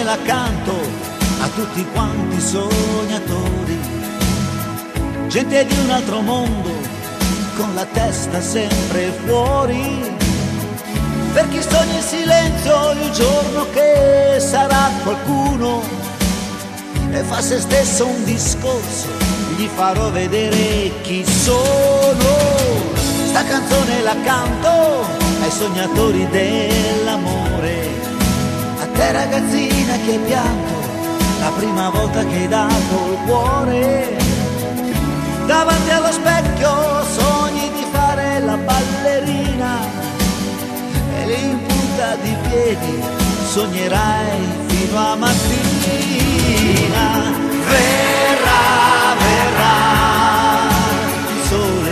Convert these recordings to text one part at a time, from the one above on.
la canto a tutti quanti sognatori, gente di un altro mondo con la testa sempre fuori, per chi sogna in silenzio il giorno che sarà qualcuno e fa se stesso un discorso, gli farò vedere chi sono. Sta canzone la canto ai sognatori dell'amore, a te ragazzina che hai pianto la prima volta che hai dato il cuore. Davanti allo specchio sogni di fare la ballerina e lì in punta di piedi sognerai fino a mattina. Verrà, verrà il sole,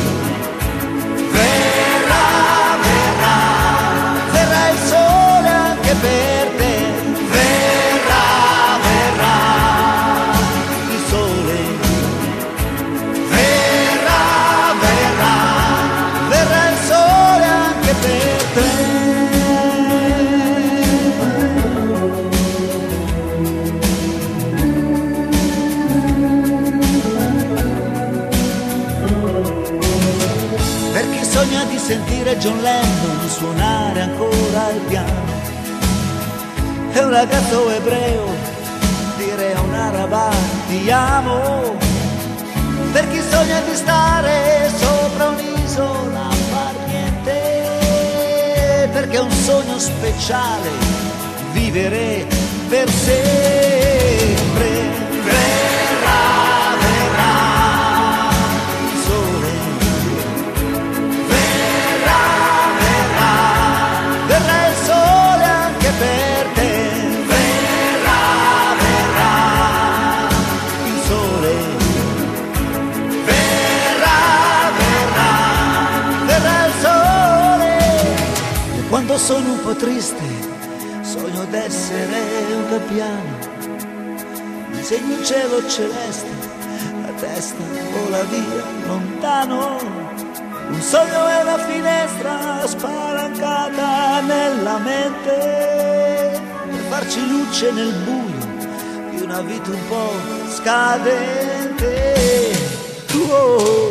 verrà, verrà, verrà il sole anche per te. Verrà, verrà il sole, verrà, verrà, verrà il sole anche per te. Sogna di sentire John Lennon suonare ancora il piano e un ragazzo ebreo dire a un araba ti amo. Per chi sogna di stare sopra un'isola a far niente, perché è un sogno speciale vivere per sempre. Verrà, verrà il sole, verrà il sole anche per te. Verrà, verrà il sole, verrà, verrà, verrà il sole. E quando sono un po' triste sogno d'essere un gabbiano, disegno il cielo celeste, la testa vola via lontano. Un sogno è la finestra spalancata nella mente per farci luce nel buio di una vita un po' scadente. Oh.